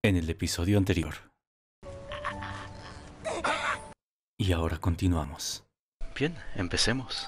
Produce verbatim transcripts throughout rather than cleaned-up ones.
en el episodio anterior. Y ahora continuamos. Bien, empecemos.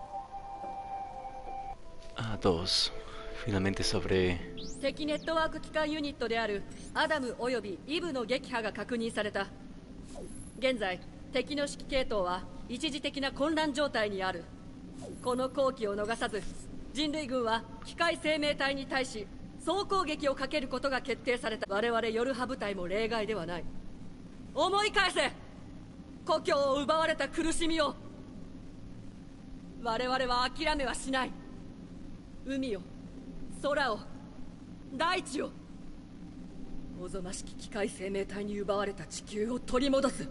A dos. Finalmente sobre... 敵ネットワーク機関ユニットであるアダムおよびイブの撃破が確認された。現在敵の指揮系統は一時的な混乱状態にある。この好機を逃さず人類軍は機械生命体に対し総攻撃をかけることが決定された。我々ヨルハ部隊も例外ではない。思い返せ、故郷を奪われた苦しみを。我々は諦めはしない。海を、空を、大地を、おぞましき機械生命体に奪われた地球を取り戻す。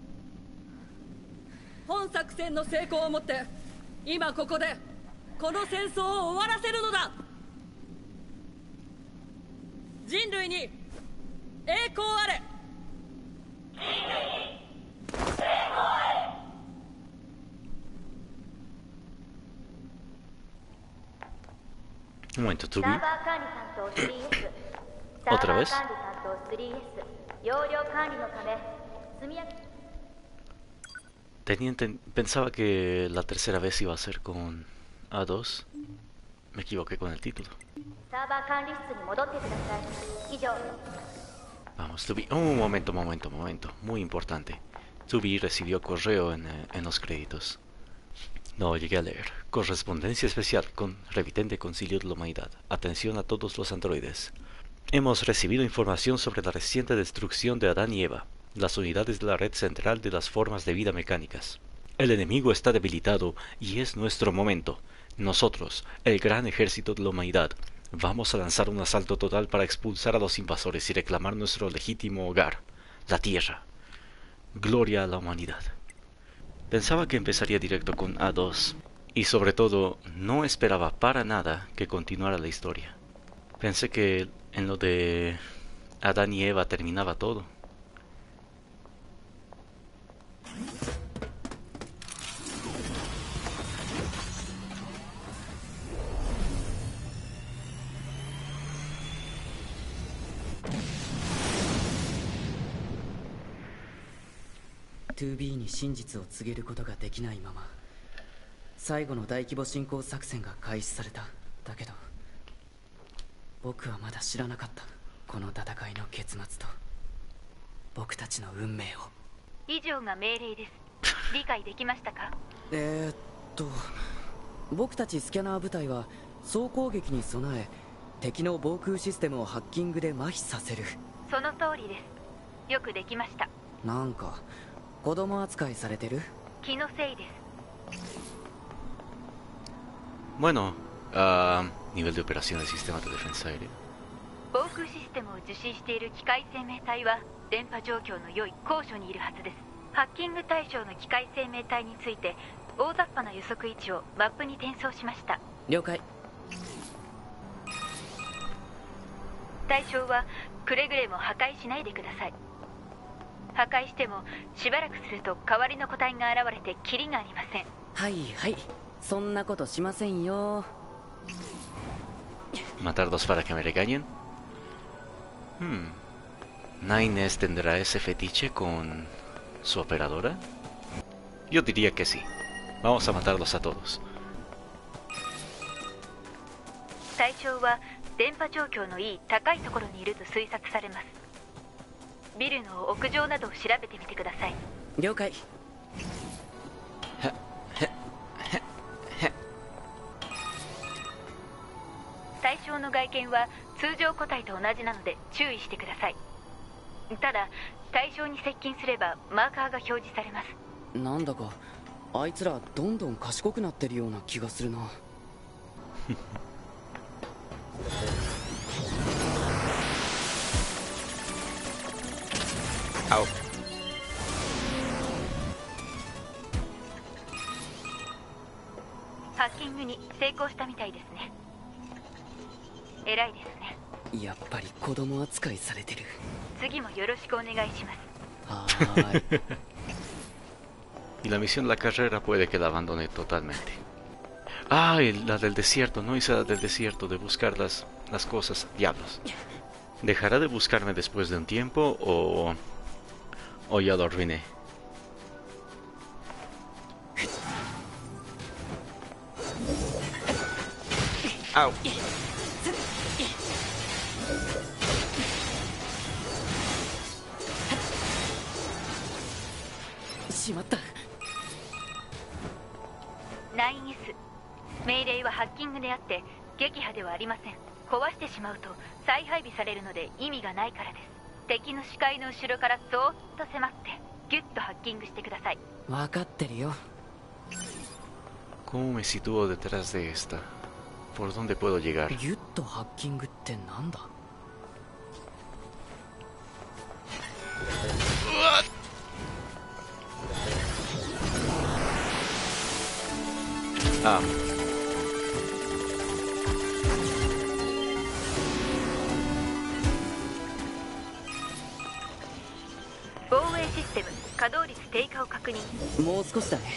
本作戦の成功をもって今ここでこの戦争を終わらせるのだ。人類に栄光あれ。 Un momento, ¿tú vi? ¿Otra vez? Tenía enten- pensaba que la tercera vez iba a ser con A dos. Me equivoqué con el título. Vamos, Tubi. Oh, un momento, momento, momento. Muy importante. Tubi recibió correo en, eh, en los créditos. No llegué a leer. Correspondencia especial con remitente Concilio de la Humanidad. Atención a todos los androides. Hemos recibido información sobre la reciente destrucción de Adán y Eva, las unidades de la red central de las formas de vida mecánicas. El enemigo está debilitado y es nuestro momento. Nosotros, el gran ejército de la humanidad, vamos a lanzar un asalto total para expulsar a los invasores y reclamar nuestro legítimo hogar, la Tierra. Gloria a la humanidad. Pensaba que empezaría directo con A dos, y sobre todo, no esperaba para nada que continuara la historia. Pensé que en lo de Adán y Eva terminaba todo. ツービー に真実を告げることができないまま最後の大規模侵攻作戦が開始された。だけど僕はまだ知らなかった、この戦いの結末と僕たちの運命を。 以上が命令です。理解できましたか？ えーっと僕たちスキャナー部隊は総攻撃に備え敵の防空システムをハッキングで麻痺させる。 その通りです。よくできました。 なんか子供扱いされてる？ 気のせいです。 Bueno, uh, nivel de operación del sistema de defensa aérea. 防空システムを受信している機械生命体は電波状況の良い高所にいるはずです。ハッキング対象の機械生命体について大雑把な予測位置をマップに転送しました。 了解。 対象はくれぐれも破壊しないでください。破壊してもしばらくすると代わりの個体が現れてキリがありません。 はいはい、そんなことしませんよ。 ¿Matarlos para que me regañen? Hmm. ¿Nines tendrá ese fetiche con su operadora? Yo diría que sí. Vamos a matarlos a todos. 対象は電波状況のいい高いところにいると推察されます。ビルの屋上などを調べてみてください。 了解。 対象の外見は通常個体と同じなので注意してください。ただ対象に接近すればマーカーが表示されます。 なんだかあいつらどんどん賢くなってるような気がするな。 Au. ハッキングに成功したみたいですね。偉いですね。 やっぱり子供扱いされてる。 次もよろしくお願いします。 はーい。 Y la misión de la carrera puede que la abandone totalmente. Ah, y la del desierto, no hice la del desierto, de buscar las, las cosas. Diablos. ¿Dejará de buscarme después de un tiempo o, o ya lo arruiné? ¡Au! しまった。 ナインエス、命令はハッキングであって撃破ではありません。壊してしまうと再配備されるので意味がないからです。敵の視界の後ろからそーっと迫ってギュッとハッキングしてください。 分かってるよ。 ¿Cómo me sitúo detrás de esta? ¿Por dónde puedo llegar? ギュッとハッキングってなんだ。 Ah. 防衛システム稼働率低下を確認。 もう少しだね。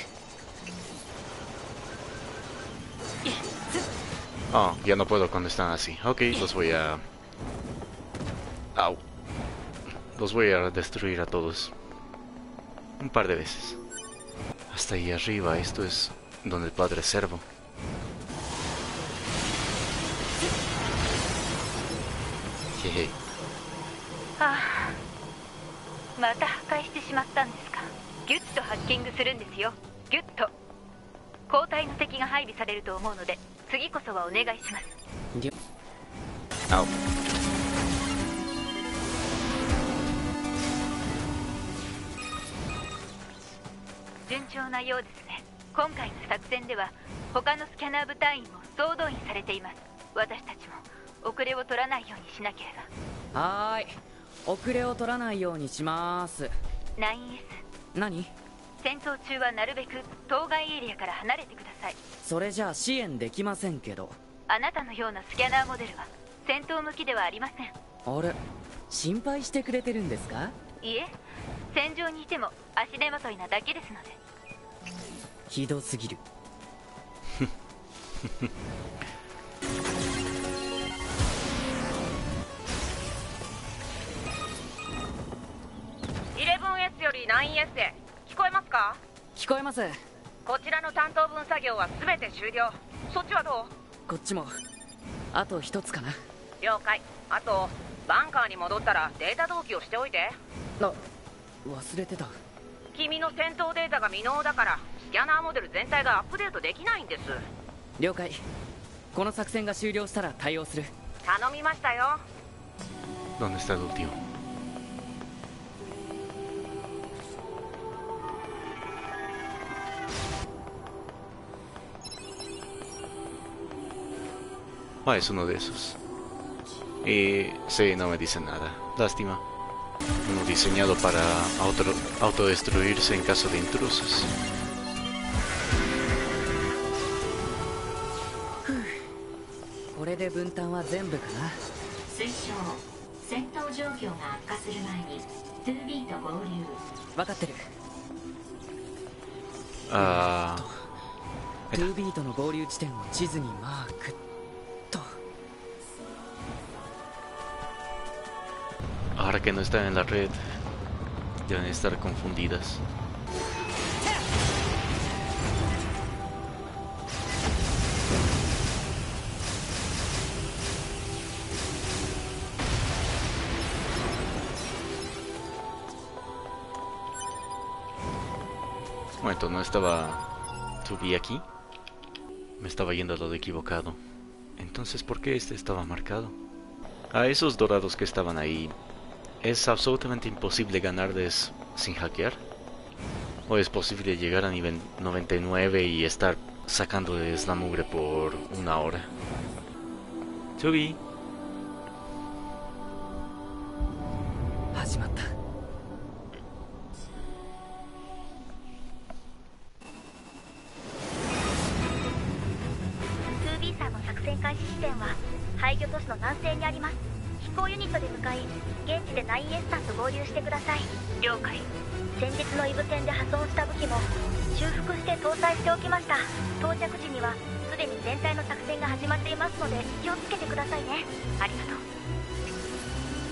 Ah, ya no puedo cuando están así. Ok, los voy a... Au. Los voy a destruir a todos. Un par de veces. Hasta ahí arriba, esto es donde el padre Servo. Jeje. ああ、また破壊してしまったんですか。ギュッとハッキングするんですよ。ギュッと。交代の敵が配備されると思うので次こそはお願いします。 Au. 順調なようですね。今回の作戦では他のスキャナー部隊員も総動員されています。私たちも遅れを取らないようにしなければ。 はーい、遅れを取らないようにします。 ナインエス、 何？ 戦闘中はなるべく当該エリアから離れてください。 それじゃあ支援できませんけど。 あなたのようなスキャナーモデルは戦闘向きではありません。 あれ、心配してくれてるんですか？ いえ、戦場にいても足手まといなだけですので。 ひどすぎる。 イレブンエス より ナインエス へ聞こえますか？ 聞こえます。 こちらの担当分作業は全て終了。そっちはどう？ こっちもあと一つかな。 了解。あとバンカーに戻ったらデータ同期をしておいて。 あ、忘れてた。 君の戦闘データが未納だからスキャナーモデル全体がアップデートできないんです。 了解。この作戦が終了したら対応する。 頼みましたよ。 ¿Dónde está el último? Ah, es uno de esos. Y sí, no me dice nada. Lástima. Uno diseñado para auto autodestruirse en caso de intrusos. これで分担は全部かな。 推奨、戦闘状況が悪化する前に ツービー と合流。 分かってる。 Ah. ツービー との合流地点を地図にマークと。 Ahora que no están en la red, deben estar confundidas. Un momento, ¿no estaba Tubi aquí? Me estaba yendo a lo equivocado. Entonces, ¿por qué este estaba marcado? A esos dorados que estaban ahí, ¿es absolutamente imposible ganarles sin hackear? ¿O es posible llegar a nivel noventa y nueve y estar sacándoles la mugre por una hora? Tubi. 始まった。 ツービー さんの作戦開始地点は廃墟都市の南西にあります。飛行ユニットで向かい現地で ナインエス さんと合流してください。了解。先日のイブ戦で破損した武器も修復して搭載しておきました。到着時にはすでに全体の作戦が始まっていますので気をつけてくださいね。ありがとう。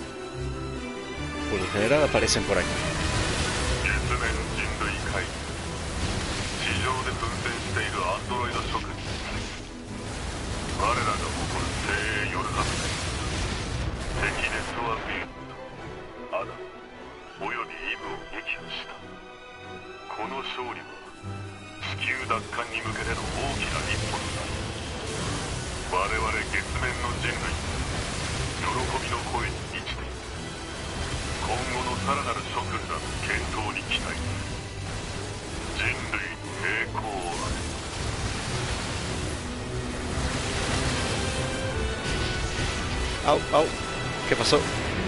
por lo general aparecen por aquí. 月面人類会議、地上で奮戦しているアンドロイド職人に対し、我らが誇る精鋭ヨルハム隊、敵ネスワフィールド、アダムおよびイブを撃破した。この勝利は地球奪還に向けての大きな一歩となる。我々月面の人類喜びの声に満ちている。今後のさらなる諸君らの健闘に期待。人類栄光あれ。 Au, au. ¿Qué pasó?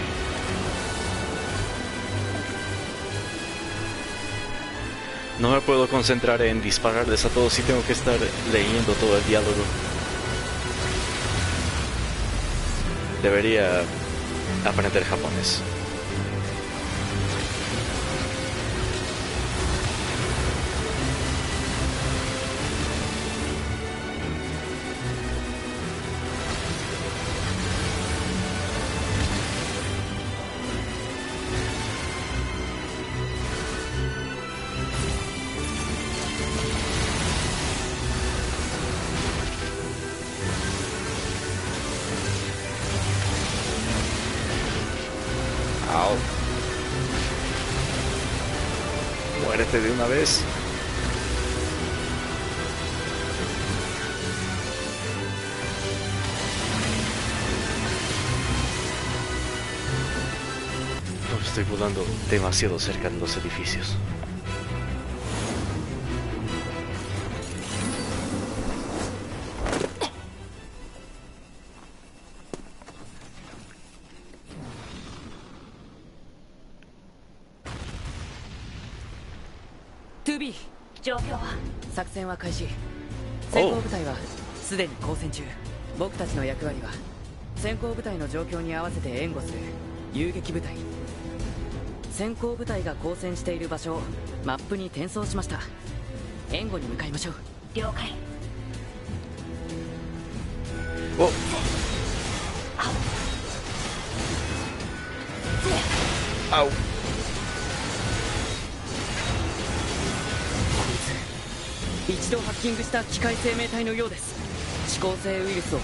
No me puedo concentrar en dispararles a todos y tengo que estar leyendo todo el diálogo. Debería aprender japonés. Muérete de una vez. No, estoy volando demasiado cerca de los edificios. トゥービー状況は？ 作戦は開始。先行部隊はすでに交戦中。僕たちの役割は先行部隊の状況に合わせて援護する遊撃部隊。先行部隊が交戦している場所をマップに転送しました。援護に向かいましょう。 了解。 おあお一度ハッキングした機械生命体のようです。指向性ウイルスを。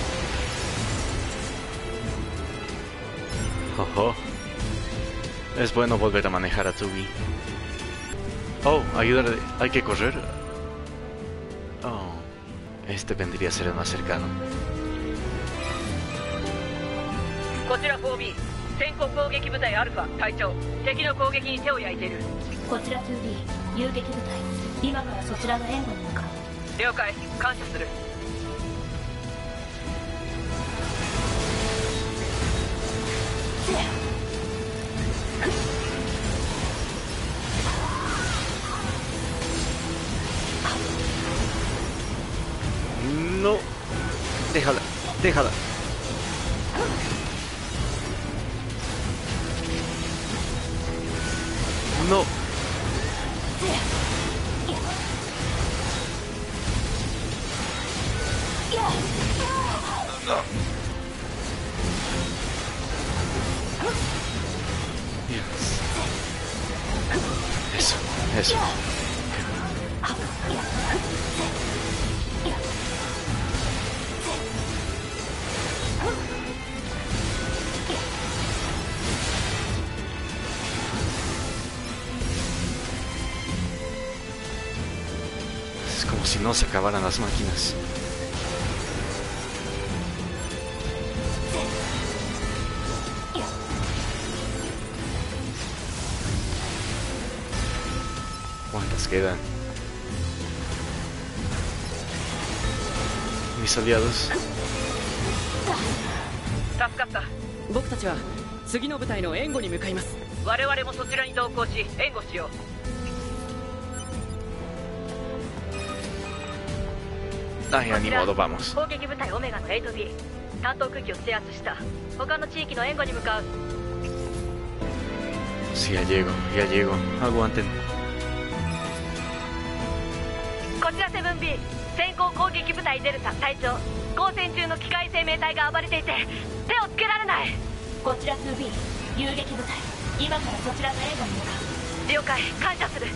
Ojo. Es bueno volver a manejar a Tsubi. Oh, ayúdale. Hay que correr. Oh, este vendría a ser el más cercano. こちら フォービー 先行攻撃部隊アルファ隊長、敵の攻撃に手を焼いている。 こちら ツービー 遊撃部隊、今からそちらの援護に向かう。 了解、感謝する。 No, déjala, déjala. No. No. Yes. Eso, eso. Es como si no se acabaran las máquinas. ¿Cuántas quedan? Mis aliados. 助かった。 僕たちは次の部隊の援護に向かいます。 我々もそちらに同行し援護しよう。 Ay, ni modo, vamos. 攻撃部隊オメガの エイトビー 担当区域を制圧した。他の地域の援護に向かう。 Sí, ya llego, ya llego. Aguanten. こちら セブンビー 先行攻撃部隊デルタ隊長、交戦中の機械生命体が暴れていて手をつけられない。 こちら ツービー 遊撃部隊、 今からそちらの援護に向かう。 了解、感謝する。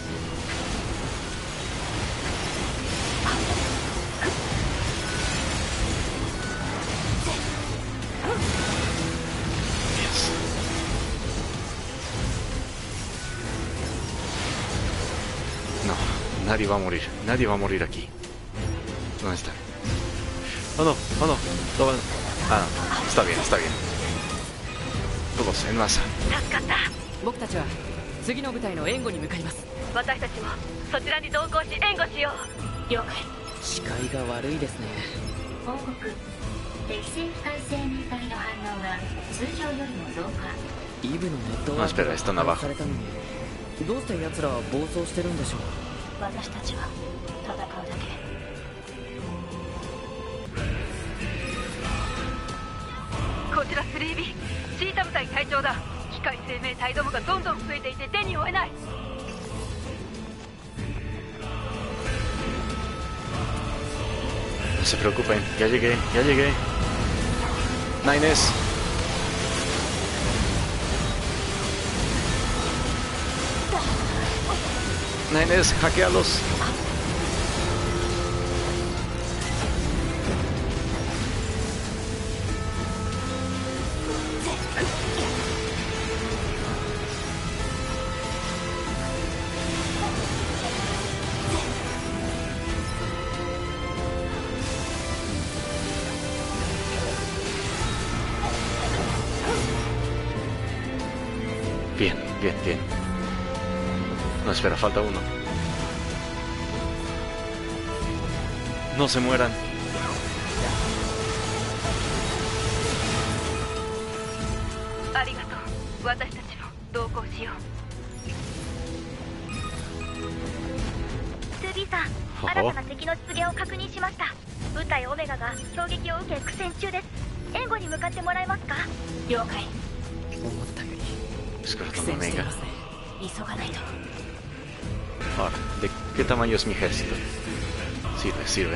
No, nadie va a morir. Nadie va a morir aquí. ¿Dónde está? Oh no, oh no. Lo van... Ah, no. Está bien, está bien. Todos en masa. 助かった。 僕たちは次の部隊の援護に向かいます。 私たちもそちらに同行し援護しよう。 了解。 視界が悪いですね。 報告。適正機械生命体の反応が通常よりも増加。 イブのネットワーク No, espera, están が破壊 abajo. されたのにどうして奴らは暴走してるんでしょう。 私たちは戦うだけ。 こちら スリービー シータ部隊隊長だ。機械生命体どもがどんどん増えていて手に負えない。 No se preocupen, ya llegué, ya llegué. Nines. Nines, hackealos. Bien, bien, bien. No, espera, falta uno. No se mueran. ありがとう。私たちも同行しよう。 ツービー さん、新たな敵の出現を確認しました。部隊オメガが衝撃を受け苦戦中です。援護に向かってもらえますか？ 了解。 思ったより Espera, 苦 no 戦 me してい venga. ますね。 急がないと。 Ahora, ¿de qué tamaño es mi ejército? Sirve, sirve.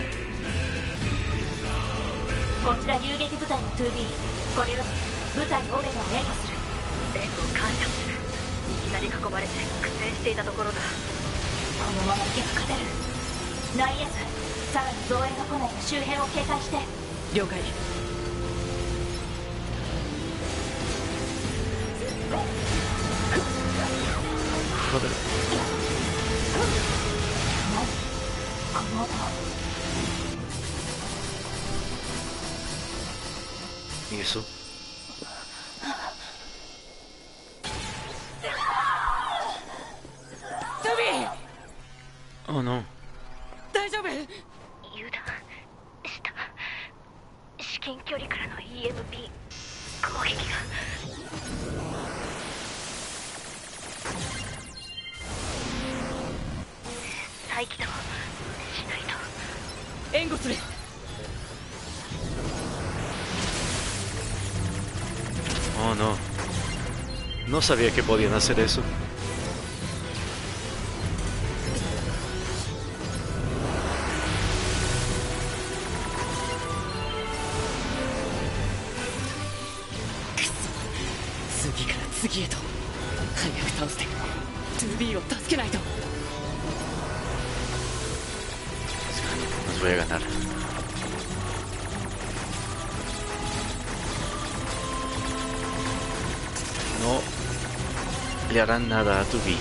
こちら遊撃部隊の ツービー。これより部隊オメガを援護する。 援護感謝する。いきなり囲まれて苦戦していたところだ。 このまま行けば勝てる。ナイエス、さらに増援が来ないか周辺を警戒して。 了解。 Joder. この音。 ¿Y eso? Oh no. 大丈夫？ 油断した。至近距離からの イーエムピー 攻撃が。再起動しないと。 援護する。 Oh no. No sabía que podían hacer eso. くそ。次から次へと早く倒して ツービー を助けないと。 Nos voy a ganar. No le harán nada a tu B.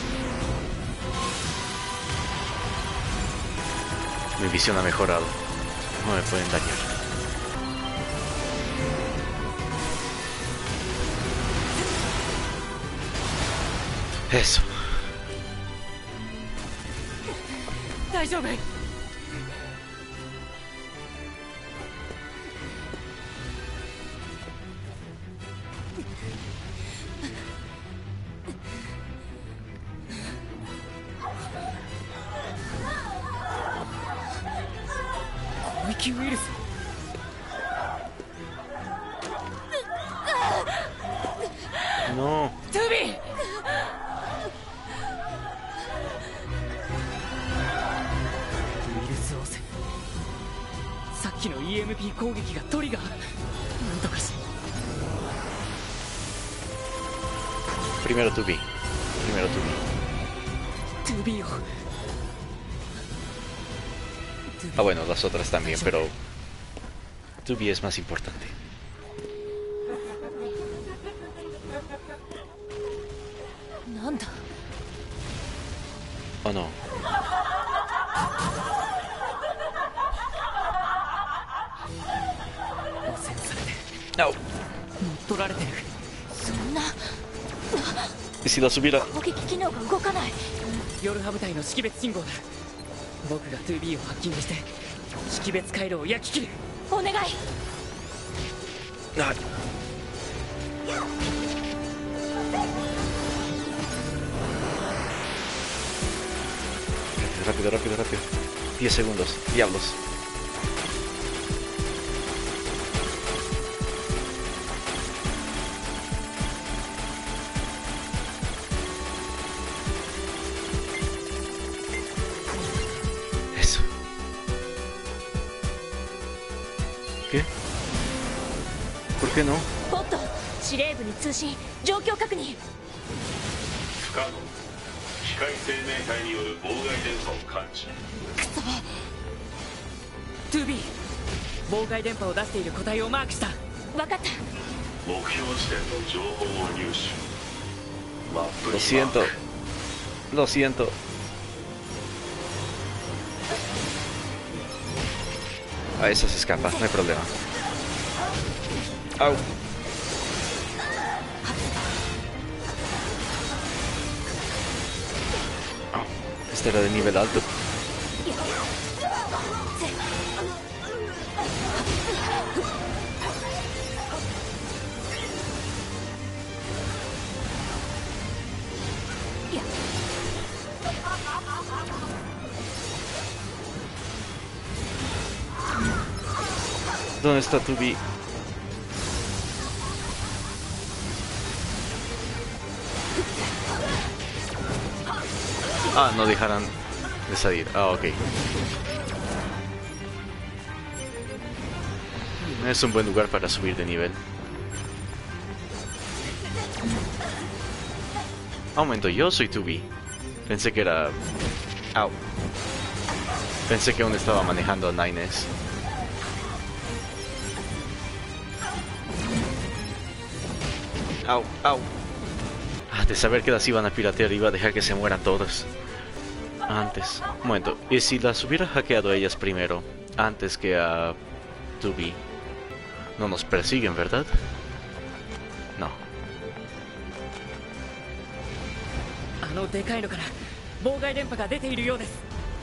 Mi visión ha mejorado. No me pueden dañar. Eso. 大丈夫？ ウィキウイルス。 No. ツービー。 ウイルス汚染。さっきの イーエムピー 攻撃がトリガー。なんとかし。 primero two B. Primero two B. two B を Ah, bueno, las otras también, pero two B es más importante. Oh no. 汚染されて No. 乗っ取られてる。 そんな ¿Y si las hubiera...? 攻撃機能が動かない。 夜派部隊の識別信号だ。僕が ツービー をハッキングして識別回路を焼き切る。 お願い。 Ah. Rápido, rápido, rápido. diez segundos. Diablos. Eso. ¿Qué? ¿Por qué no? ポット、司令部に通信、状況確認。 不可能。機械生命体による妨害電波を感知。 くそ。 ツービー 妨害電波を出している個体をマークした。 分かった。 目標地点の情報を入手。マップに Lo siento. Lo siento. Ah, eso se escapa, no hay problema. Au. Este era de nivel alto. ¿Dónde está tu B? Ah, no dejarán de salir. Ah, ok. Es un buen lugar para subir de nivel. Ah, un momento, yo soy two B. Pensé que era... Au. Pensé que aún estaba manejando a nine S. Au, au. Ah, de saber que las iban a piratear iba a dejar que se mueran todos. Antes. Un momento. ¿Y si las hubiera hackeado a ellas primero? Antes que a two B. No nos persiguen, ¿verdad? No. あのでかいのから妨害電波が出ているようです。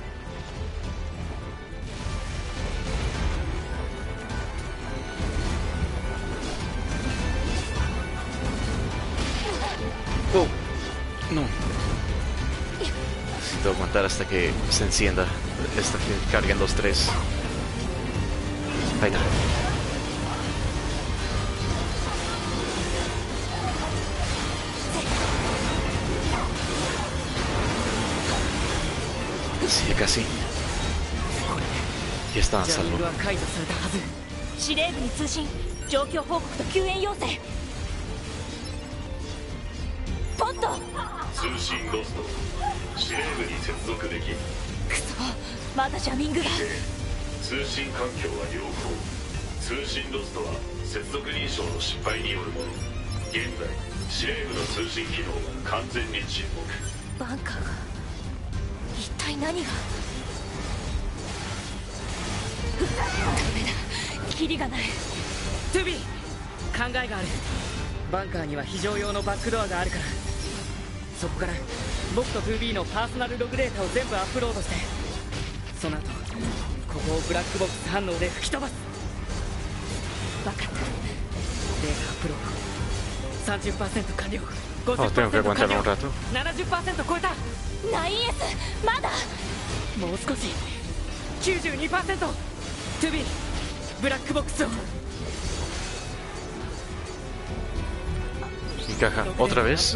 Oh, no. Necesito aguantar hasta que se encienda. Hasta que carguen los tres. Ahí está. Sí, casi. Ya están a salvo. 司令部に通信、状況報告と救援要請。 ポット通信ロスト。司令部に接続できん。 くそ、まだジャミングが。 通信環境は良好。通信ロストは接続認証の失敗によるもの。現在司令部の通信機能は完全に沈黙。 バンカーが一体何が。ダメだ、キリがない。 トゥービー 考えがある。バンカーには非常用のバックドアがあるから、そこから僕と ツービー のパーソナルログデータを全部アップロードして、その後ここをブラックボックス反応で吹き飛ばす。分かった。データアップロード さんじゅっパーセント 完了。 ごじゅっパーセント 完了。 ななじゅっパーセント 超えた。 ナインエス まだ。 もう少し。 きゅうじゅうにパーセント。 トゥービー ブラックボックスを。 Mi caja, otra vez.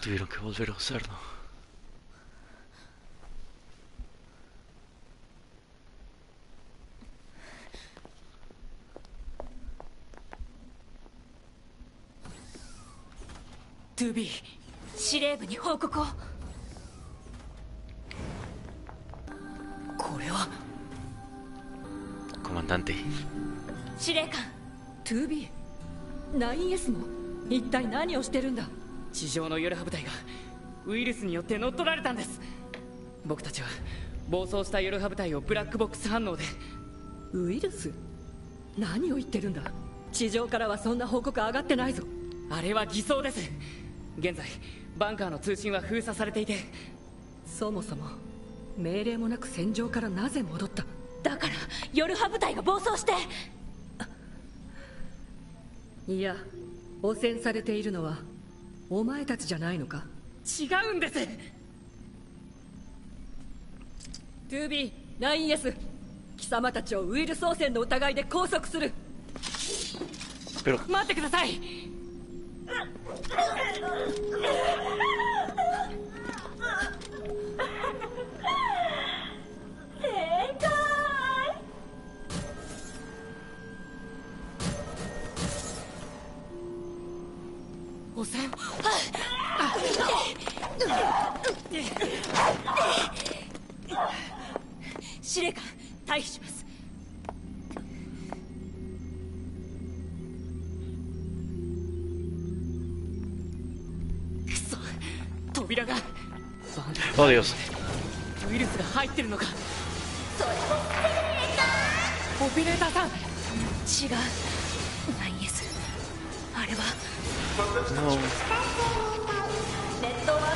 Tuvieron que volver a usarlo. トゥービー、司令部に報告を。 これは Comandante。 司令官。 トゥービー、ナインエス も一体何をしてるんだ。 地上のヨルハ部隊がウイルスによって乗っ取られたんです。僕たちは暴走したヨルハ部隊をブラックボックス反応で。 ウイルス？何を言ってるんだ。地上からはそんな報告上がってないぞ。 あれは偽装です。現在バンカーの通信は封鎖されていて。 そもそも命令もなく戦場からなぜ戻った。 だからヨルハ部隊が暴走して。 いや、汚染されているのはお前たちじゃないのか。 違うんです。 トゥービー、ナインエス、貴様たちをウイルス汚染の疑いで拘束する。 待ってください。 正解。 汚染。 司令官、退避します。 くそ、扉が。 Oh Dios。 ウイルスが入ってるのか。 それもオペレーターさん。 違う。ナインエス、あれは。 No。 ネットワーク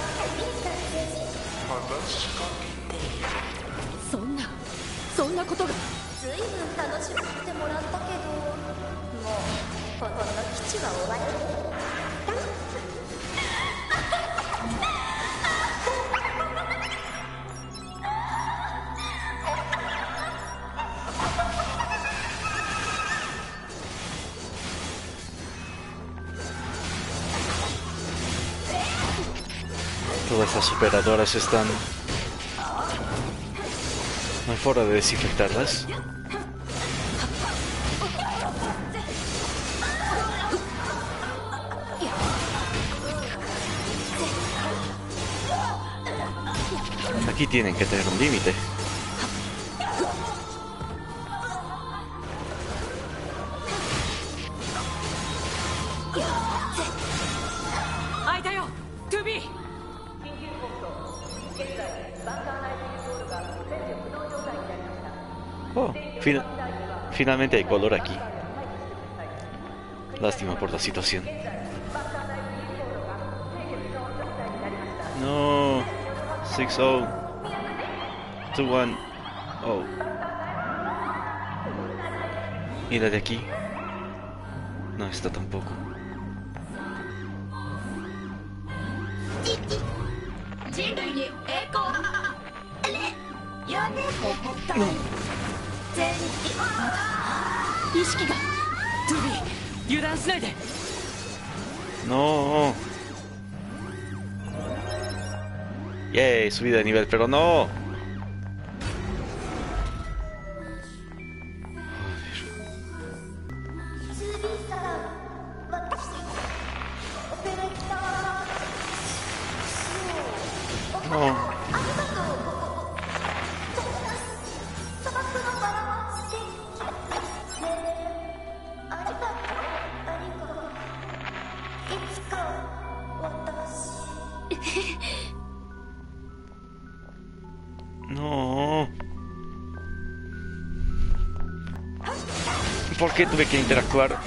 そんなそんなことが。 ずいぶん楽しませてもらったけど、もうここの基地は終わり。 Todas estas operadoras están... ¿No hay forma de desinfectarlas? Aquí tienen que tener un límite. Oh, fin finalmente hay color aquí. Lástima por la situación. No. six oh. two one. Oh. Y la de aquí. No está tampoco. No. 意識が。トゥービー、油断しないで。 No. Yay, subida de nivel, pero no. No. No. ¿Por qué tuve que interactuar?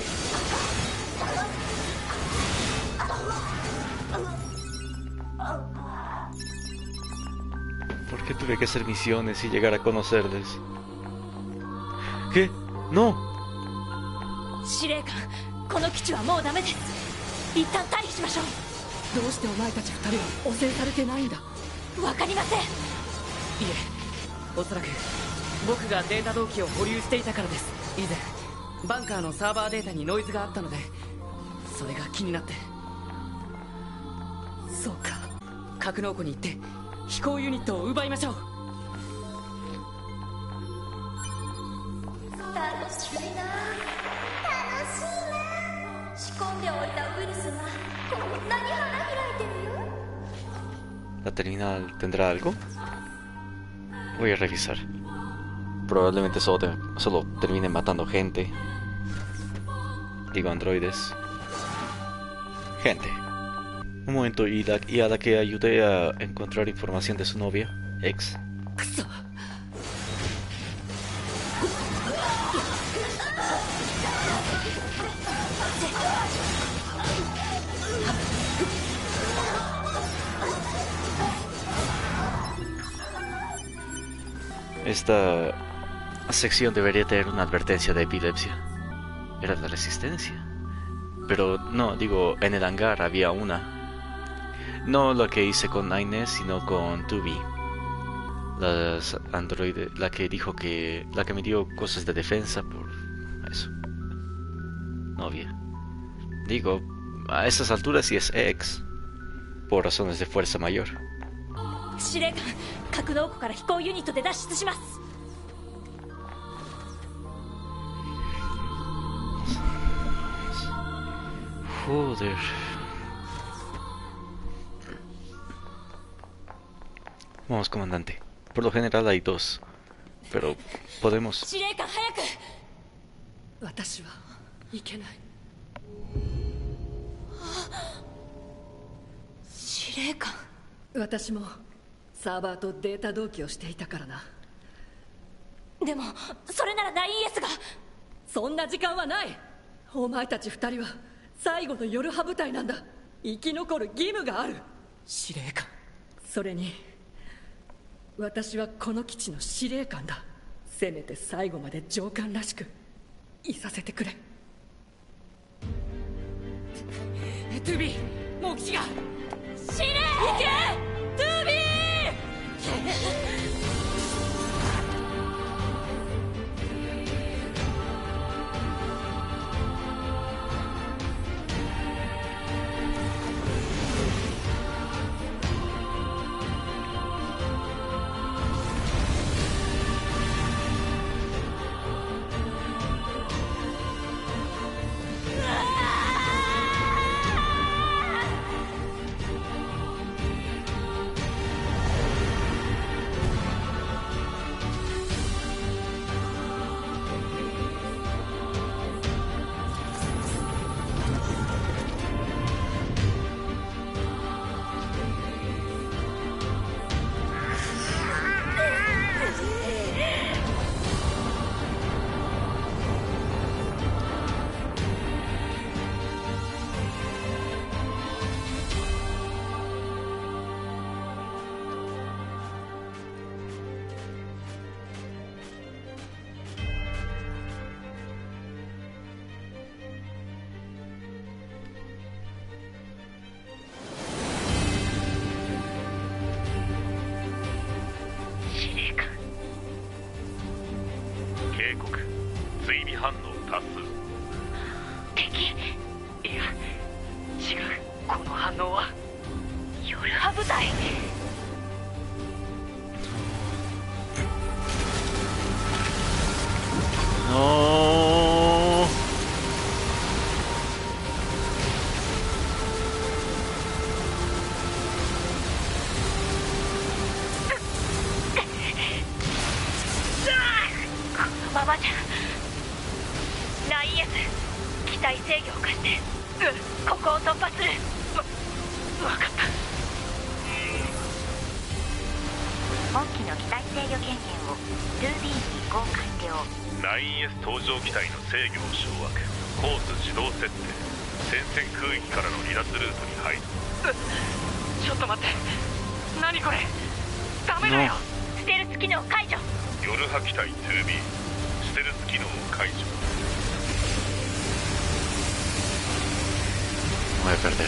¿Por qué tuve que hacer misiones y llegar a conocerles? ¿Qué? ¡No! 司令官、この基地はもうダメです。一旦退避しましょう。 どうしてお前たち二人は汚染されてないんだ。 わかりません。いえ、おそらく僕がデータ同期を保留していたからです。以前バンカーのサーバーデータにノイズがあったので、それが気になって。 そうか。 格納庫に行って飛行ユニットを奪いましょう。 楽しいな楽しいな。仕込んでおいたウイルスがこんなに花開いてるよ。 ¿La terminal tendrá algo? Voy a revisar. Probablemente solo, te, solo termine matando gente. Digo androides. Gente. Un momento, y, la, y a la que ayudé a encontrar información de su novia, ex. Esta sección debería tener una advertencia de epilepsia. Era la resistencia. Pero no, digo, en el hangar había una. No la que hice con Inés, sino con two B. Las androides, la que dijo que... La que me dio cosas de defensa por... eso. Novia. Digo, a esas alturas sí es ex. Por razones de fuerza mayor. 司令官、格納庫から飛行ユニットで脱出します。 Joder. Vamos, comandante. Por lo general hay dos, pero podemos. 司令官、早く。 私はいけない。 司令官。 私もサーバーとデータ同期をしていたからな。 でもそれなら ナインエス が。 そんな時間はない。お前たち二人は最後の夜派部隊なんだ。生き残る義務がある。 司令官。 それに私はこの基地の司令官だ。せめて最後まで上官らしくいさせてくれ。 トゥービー、もう基地が。 司令行けトゥービー。 ナインエス 搭乗機体の制御を掌握。コース自動設定。戦線空域からの離脱ルートに入る。 ちょっと待って、何これ。ダメだよ。 ステルス機能解除。 夜派機体 ツービー ステルス機能を解除。 Voy a perder.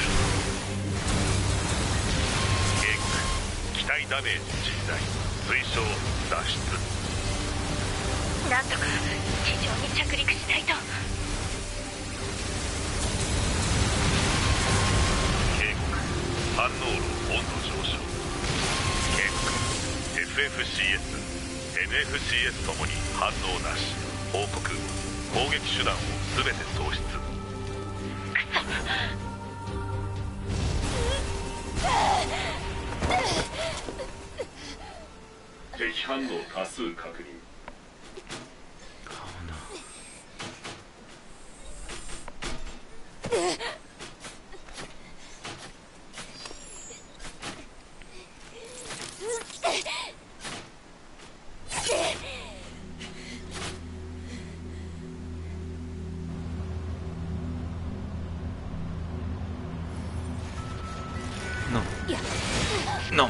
警告。機体ダメージ甚大。推奨脱出。 なんとか地上に着陸しないと。 警告。反応炉温度上昇。 エフエフシーエス、エヌエフシーエス ともに反応なし。報告。攻撃手段を全て喪失。敵反応多数確認。 No.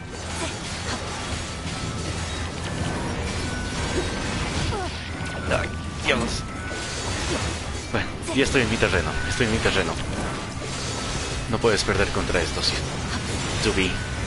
Ay, Dios. Bueno, ya estoy en mi terreno. Estoy en mi terreno. No puedes perder contra estos. Subí.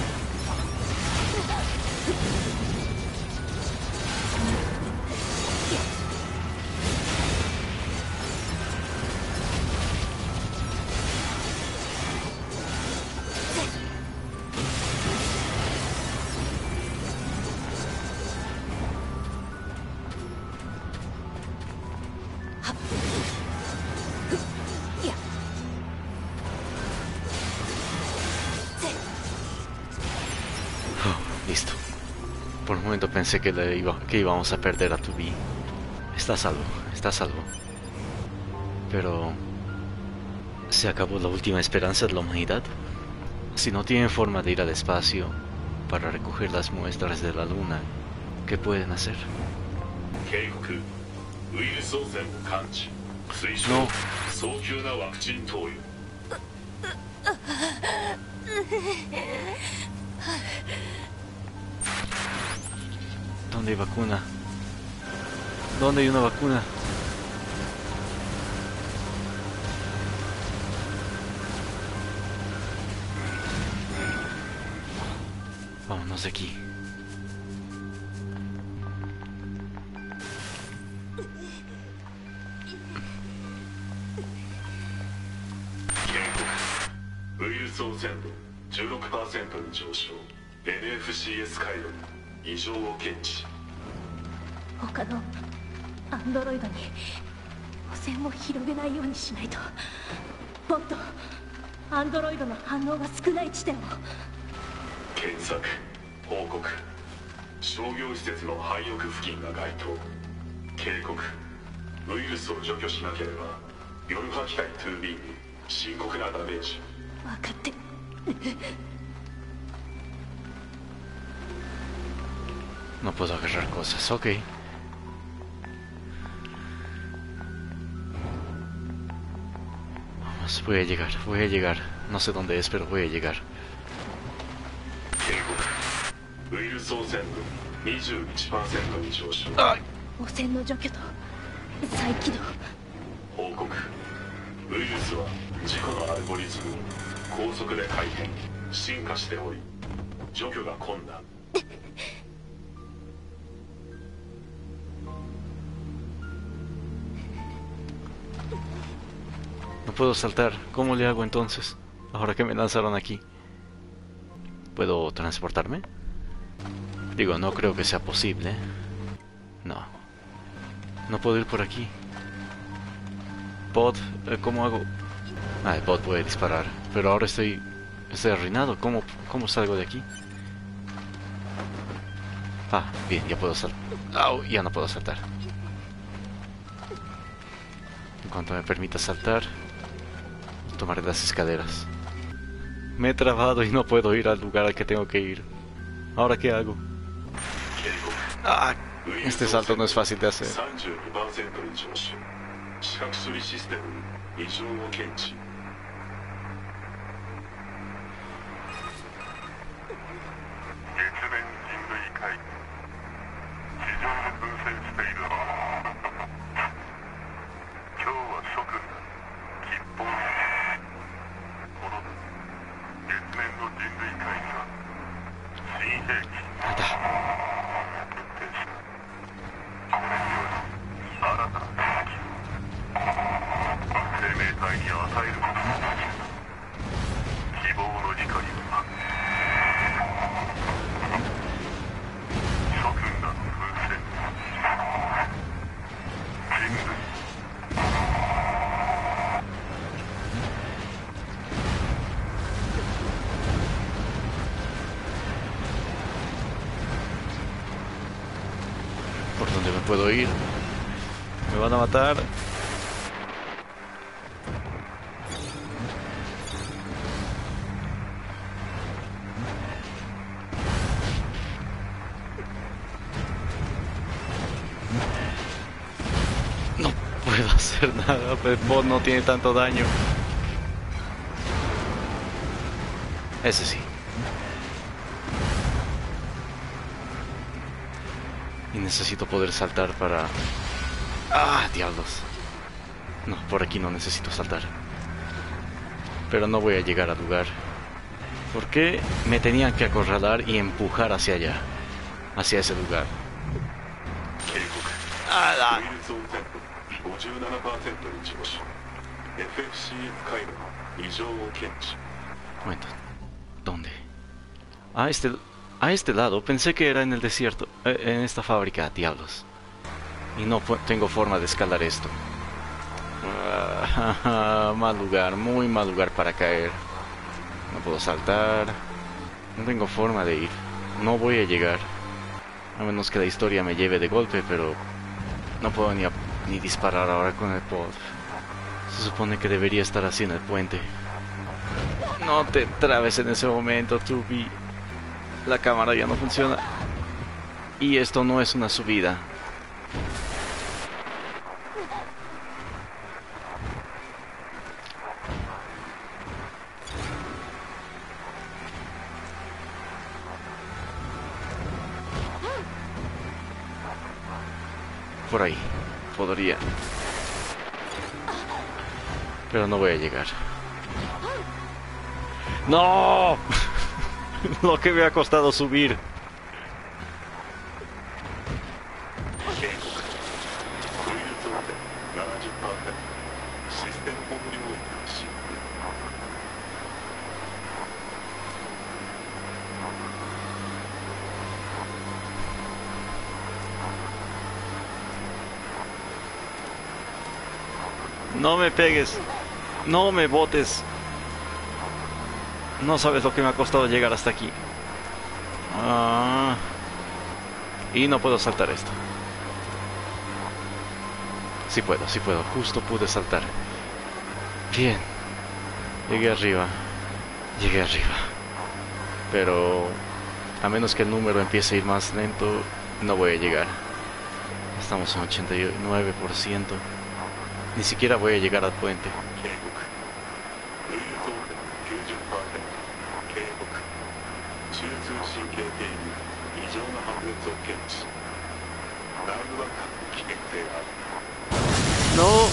Listo. Por un momento pensé que, le iba, que íbamos a perder a Tubi. Está a salvo, está a salvo. Pero... ¿se acabó la última esperanza de la humanidad? Si no tienen forma de ir al espacio para recoger las muestras de la luna, ¿qué pueden hacer? No. ¿Dónde hay vacuna? ¿Dónde hay una vacuna? Vámonos de aquí. じゅうろくパーセント に上昇。 エヌエフシーエス 回路に異常を検知。 他のアンドロイドに汚染を広げないようにしないと。もっとアンドロイドの反応が少ない地点を。 検索報告。商業施設の廃屋付近が該当。警告。ウイルスを除去しなければヨルハ機体 ツービー に深刻なダメージ。 分かってる。 No puedo agarrar cosas, ok. Vamos, voy a llegar, voy a llegar. No sé dónde es, pero voy a llegar. ¡Ay! 汚染の除去と再起動。 報告。ウイルスは自己のアルゴリズムを高速で改変進化しており、除去が困難。 No puedo saltar. ¿Cómo le hago entonces? Ahora que me lanzaron aquí. ¿Puedo transportarme? Digo, no creo que sea posible. No. No puedo ir por aquí. Pod, ¿cómo hago? Ah, el pod puede disparar. Pero ahora estoy... Estoy arruinado. ¿Cómo, cómo salgo de aquí? Ah, bien, ya puedo saltar. ¡Au! Ya no puedo saltar. En cuanto me permita saltar, tomaré las escaleras. Me he trabado y no puedo ir al lugar al que tengo que ir. ¿Ahora qué hago? Ah, este salto no es fácil de hacer. ¿Por dónde me puedo ir? Me van a matar. No puedo hacer nada, el bot no tiene tanto daño. Ese sí. Y necesito poder saltar para... ¡Ah, diablos! No, por aquí no necesito saltar. Pero no voy a llegar al lugar. ¿Por qué me tenían que acorralar y empujar hacia allá? Hacia ese lugar. ¡Ah! Momento. ¿Dónde? A este... A este lado. Pensé que era en el desierto. Eh, en esta fábrica. Diablos. Y no tengo forma de escalar esto. Uh, mal lugar. Muy mal lugar para caer. No puedo saltar. No tengo forma de ir. No voy a llegar. A menos que la historia me lleve de golpe, pero... No puedo ni, ni disparar ahora con el pod. Se supone que debería estar así en el puente. No te trabes en ese momento, Tubi. La cámara ya no funciona. Y esto no es una subida. Por ahí. Podría. Pero no voy a llegar. ¡No! Lo que me ha costado subir. No me pegues. No me botes. No sabes lo que me ha costado llegar hasta aquí. Ah, y no puedo saltar esto. Sí puedo, sí puedo. Justo pude saltar. Bien. Llegué arriba. Llegué arriba. Pero... a menos que el número empiece a ir más lento, no voy a llegar. Estamos en ochenta y nueve por ciento. Ni siquiera voy a llegar al puente. No.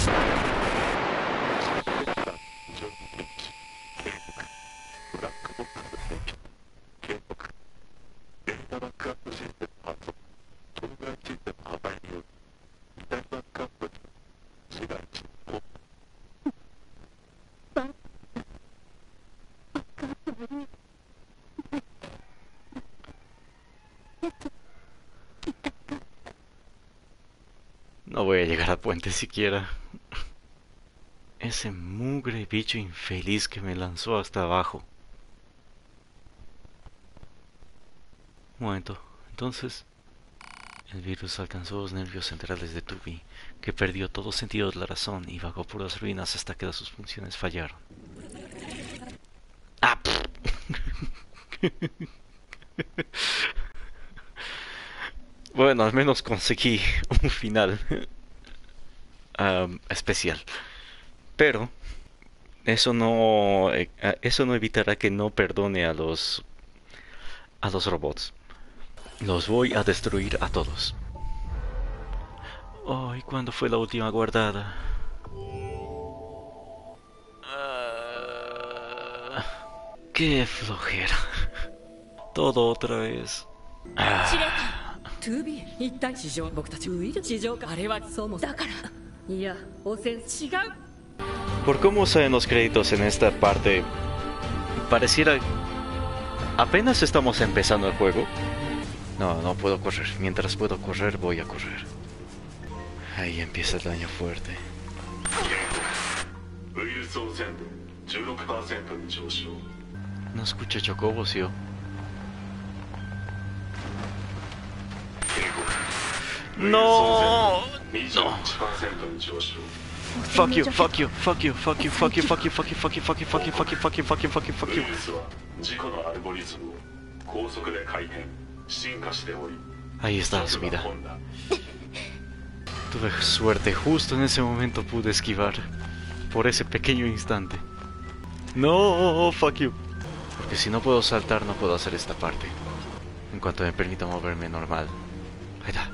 No voy a llegar al puente siquiera. Ese mugre bicho infeliz que me lanzó hasta abajo. Un momento. Entonces, el virus alcanzó los nervios centrales de Tubi, que perdió todo sentido de la razón y vagó por las ruinas hasta que sus funciones fallaron. ¡Ah! Bueno, al menos conseguí un final um, especial. Pero eso no eh, eso no evitará que no perdone a los a los robots. Los voy a destruir a todos. Ay, oh, ¿cuándo fue la última guardada? Uh, qué flojera. Todo otra vez. Ah. Por cómo salen los créditos en esta parte, pareciera... apenas estamos empezando el juego. No, no puedo correr. Mientras puedo correr, voy a correr. Ahí empieza el daño fuerte. No escuché chocobos, yo. No, no. Fuck you, fuck you, fuck you, fuck you, fuck you, fuck you, fuck you, fuck you, fuck you, fuck you, fuck you, fuck you, fuck you, fuck you, fuck you. Ahí está la subida. Tuve suerte, justo en ese momento pude esquivar. Por ese pequeño instante. No, fuck you. Porque si no puedo saltar, no puedo hacer esta parte. En cuanto me permita moverme normal. Ahí está.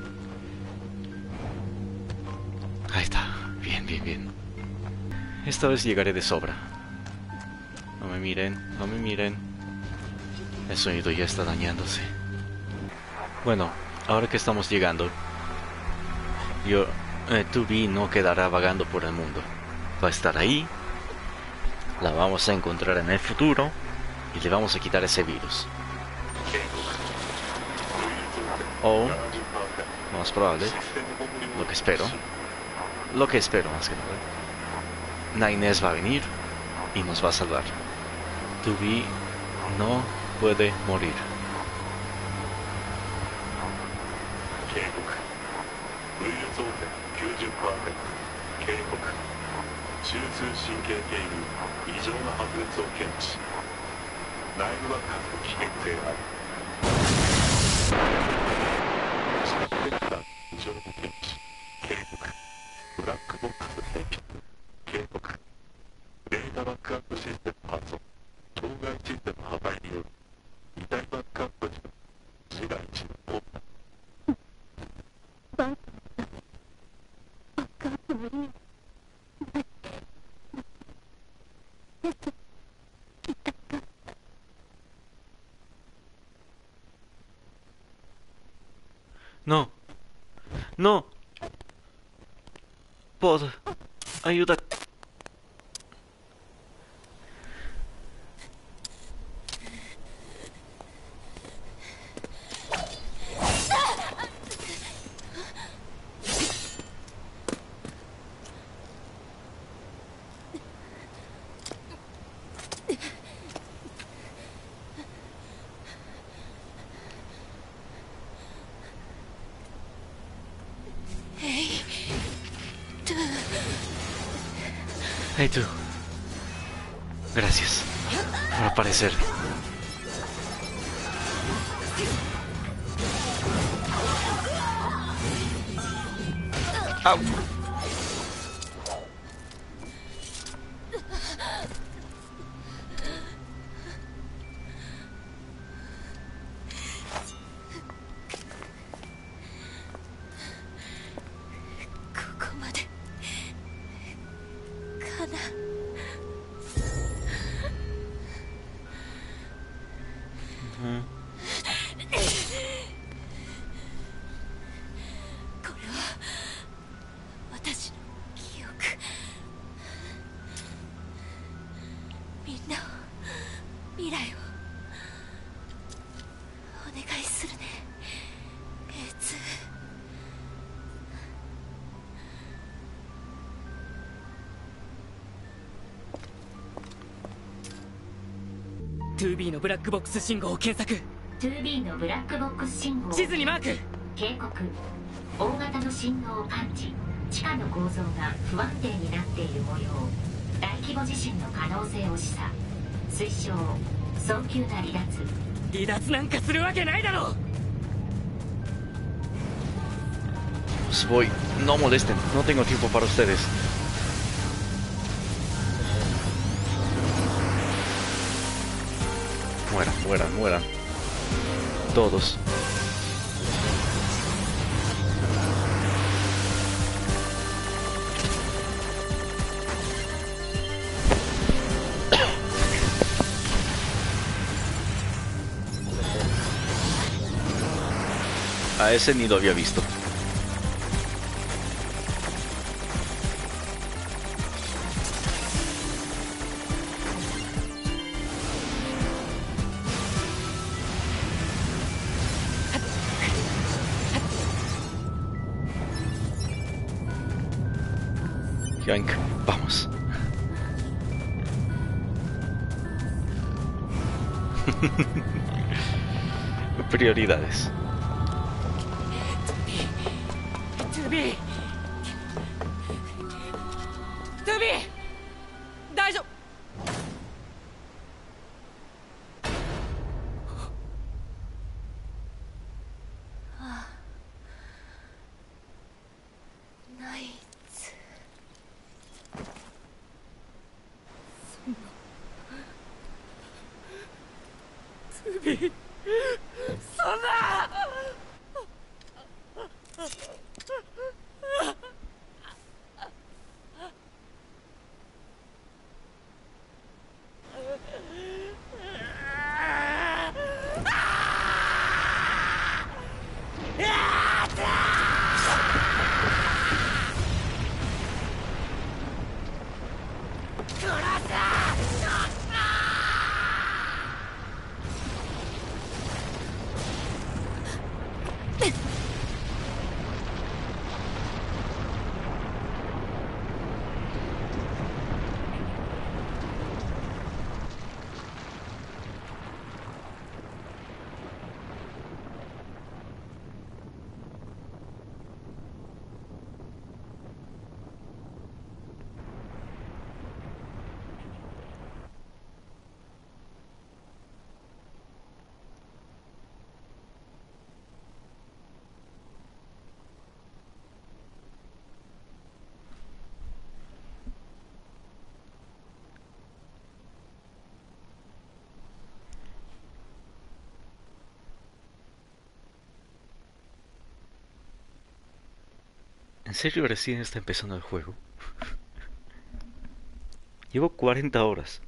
Ahí está. Bien, bien, bien. Esta vez llegaré de sobra. No me miren, no me miren. El sonido ya está dañándose. Bueno, ahora que estamos llegando, yo, eh, two B no quedará vagando por el mundo. Va a estar ahí. La vamos a encontrar en el futuro y le vamos a quitar ese virus. O, más probable, lo que espero, lo que espero más que nada, Nines va a venir y nos va a salvar. two B no puede morir. No, no, Pod, ayuda. Hey tú. Gracias por aparecer. Au. ツービー のブラックボックス信号を検索。 ツービー のブラックボックス信号。 地図にマーク。 警告。大型の信号を感知。地下の構造が不安定になっている模様。大規模地震の可能性を示唆。推奨。早急な離脱。 離脱なんかするわけないだろう。 Voy, no molesten, no tengo tiempo para ustedes. Mueran, mueran, mueran. Todos. A ese ni lo había visto. Yank, vamos. Prioridades. ゥビートゥビー大丈夫。 ナイツ、そんなトゥビーそんな ¿En serio recién está empezando el juego? Llevo cuarenta horas.